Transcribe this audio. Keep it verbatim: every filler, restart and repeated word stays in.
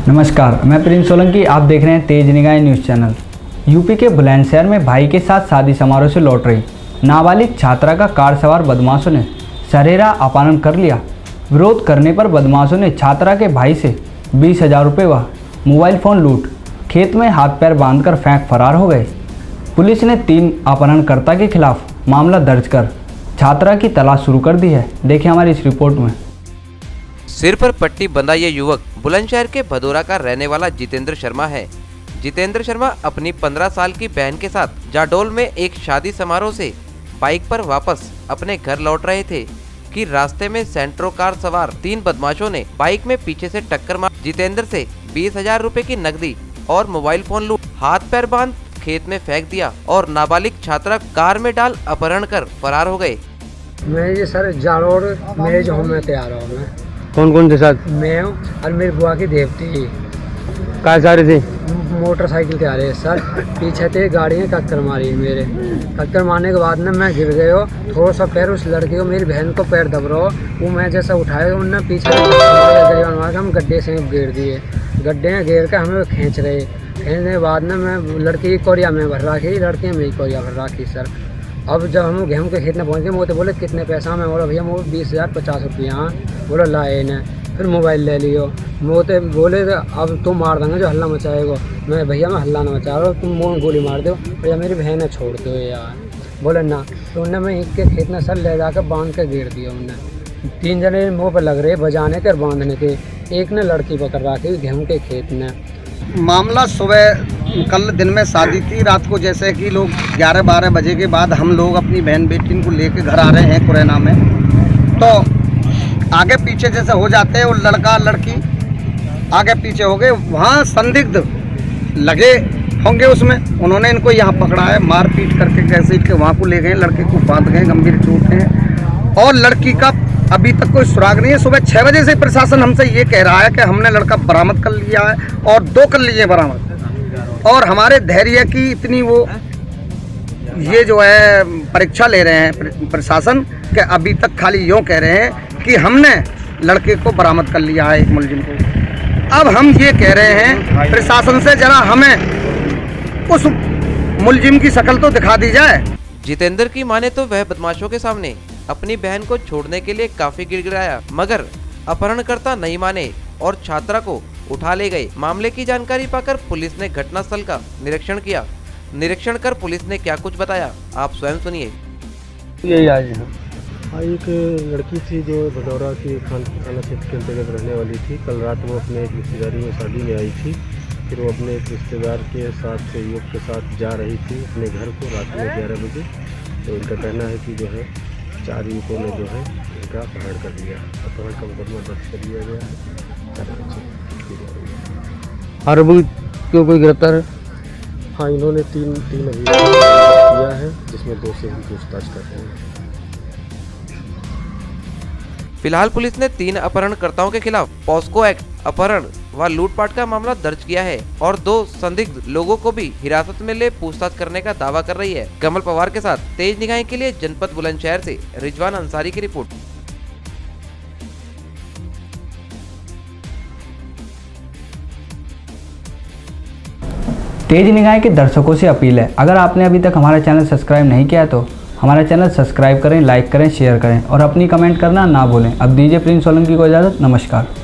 नमस्कार, मैं प्रिंस सोलंकी। आप देख रहे हैं तेज निगाह न्यूज़ चैनल। यूपी के बुलंदशहर में भाई के साथ शादी समारोह से लौट रही नाबालिग छात्रा का कार सवार बदमाशों ने सरेरा अपहरण कर लिया। विरोध करने पर बदमाशों ने छात्रा के भाई से बीस हजार रुपये व मोबाइल फ़ोन लूट खेत में हाथ पैर बांधकर फेंक फरार हो गए। पुलिस ने तीन अपहरणकर्ता के खिलाफ मामला दर्ज कर छात्रा की तलाश शुरू कर दी है। देखिए हमारी इस रिपोर्ट में। सिर पर पट्टी बंधा ये युवक बुलंदशहर के भदौरा का रहने वाला जितेंद्र शर्मा है। जितेंद्र शर्मा अपनी पंद्रह साल की बहन के साथ जाडोल में एक शादी समारोह से बाइक पर वापस अपने घर लौट रहे थे कि रास्ते में सेंट्रो कार सवार तीन बदमाशों ने बाइक में पीछे से टक्कर मार जितेंद्र से बीस हजार रूपए की नकदी और मोबाइल फोन लूट हाथ पैर बांध खेत में फेंक दिया और नाबालिग छात्रा कार में डाल अपहरण कर फरार हो गए। मैं ये सर जाडोल मैरिज होम में तैयार हूँ। मैं कौन कौन के साथ? मैं हूँ और मेरी बुआ की देवती। कहाँ जा रहे थे? मोटरसाइकिल के आ रहे सर। पीछे थे गाड़ी ने टक्कर मारी मेरे। टक्कर मारने के बाद ना मैं गिर गए हो। थोड़ा सा पैर उस लड़के को, मेरी बहन को पैर दब रहा हो। वो मैं जैसा उठाए उनने पीछे हम गड्ढे से घेर दिए। गड्ढे में घेर कर हमें खींच रहे। खींचने के बाद ना मैं लड़की की कोरिया में भर रखी, लड़की मेरी कोरिया भर रखी सर। अब जब हम गेहूँ के खेत में पहुँच गए, वो तो बोले कितने पैसा? मैं बोला भैया वो बीस हज़ार पचास रुपया। बोला लाए ने, फिर मोबाइल ले लियो। वो तो बोले अब तुम मार देंगे जो हल्ला मचाएगा। मैं भैया मैं हल्ला ना मचा रहा हूँ, तुम मुँह गोली मार दो भैया, मेरी बहन है छोड़ दो यार। बोले ना, तो उनने मैं एक के खेत में सर ले जाकर बांध कर गिर दिया। उनने तीन जने मुँह पर लग रहे बजाने के और बांधने के। एक ने लड़की पकड़ रखी गेहूँ के खेत में। मामला सुबह कल दिन में शादी थी। रात को जैसे कि लोग ग्यारह बारह बजे के बाद हम लोग अपनी बहन बेटी को लेके घर आ रहे हैं कुरैना में, तो आगे पीछे जैसे हो जाते हैं, वो लड़का लड़की आगे पीछे हो गए। वहाँ संदिग्ध लगे होंगे उसमें, उन्होंने इनको यहाँ पकड़ा है, मार पीट करके कैसे के वहाँ को ले गए। लड़के को बांध गए, गंभीर चोट है और लड़की का अभी तक कोई सुराग नहीं है। सुबह छः बजे से प्रशासन हमसे ये कह रहा है कि हमने लड़का बरामद कर लिया है और दो कर लिए बरामद। और हमारे धैर्य की इतनी वो ये जो है परीक्षा ले रहे हैं प्रशासन के, अभी तक खाली यूँ कह रहे हैं कि हमने लड़के को बरामद कर लिया है, एक मुलजिम को। अब हम ये कह रहे हैं प्रशासन से, जरा हमें उस मुलजिम की शक्ल तो दिखा दी जाए। जितेंद्र की माने तो वह बदमाशों के सामने अपनी बहन को छोड़ने के लिए काफी गिड़गिड़ाया, मगर अपहरणकर्ता नहीं माने और छात्रा को उठा ले गए। मामले की जानकारी पाकर पुलिस ने घटनास्थल का निरीक्षण किया। निरीक्षण कर पुलिस ने क्या कुछ बताया आप स्वयं सुनिए। यही आज है। हाँ, एक लड़की थी जो भदौरा की खान थाना क्षेत्र के अंतर्गत रहने वाली थी। कल रात वो अपने एक रिश्तेदारी में शादी में आई थी। फिर वो अपने एक रिश्तेदार के साथ युवक के साथ जा रही थी अपने घर को रात में ग्यारह बजे। तो इनका कहना है कि जो है चार युवकों ने जो है इनका अपहरण कर लिया। अपहरण का मुकदमा दर्ज कर लिया गया है। आरोपी क्यों कोई गिरफ्तार है? हाँ, इन्होंने तीन तीन अभियोग किया है, जिसमें दो से हम पूछताछ कर रहे हैं। फिलहाल पुलिस ने तीन अपहरणकर्ताओं के खिलाफ पॉस्को एक्ट अपहरण व लूटपाट का मामला दर्ज किया है और दो संदिग्ध लोगों को भी हिरासत में ले पूछताछ करने का दावा कर रही है। कमल पवार के साथ तेज निगाह के लिए जनपद बुलंदशहर से रिजवान अंसारी की रिपोर्ट। तेज निगाह के दर्शकों से अपील है, अगर आपने अभी तक हमारा चैनल सब्सक्राइब नहीं किया है तो हमारा चैनल सब्सक्राइब करें, लाइक करें, शेयर करें और अपनी कमेंट करना ना भूलें। अब दीजिए प्रिंस सोलंकी को इजाज़त। नमस्कार।